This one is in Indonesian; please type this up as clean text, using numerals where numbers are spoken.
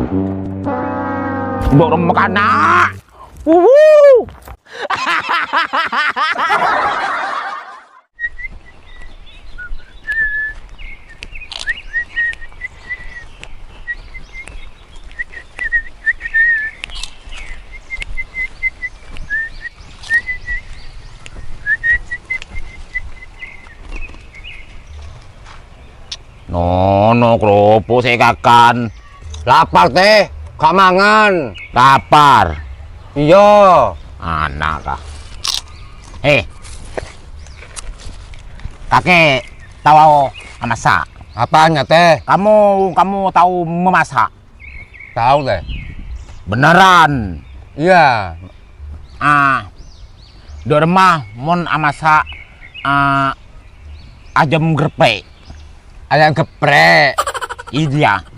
Baru makan nak. Wuhu. Nono kerupuk saya kakan. Lapar teh, gak mangan. Lapar. Iya. Anak kah? Kakek tahu memasak. Apanya teh? Kamu tahu memasak? Tahu teh. Beneran? Iya. Di rumah mon masak ayam geprek. Ayam geprek. Iya.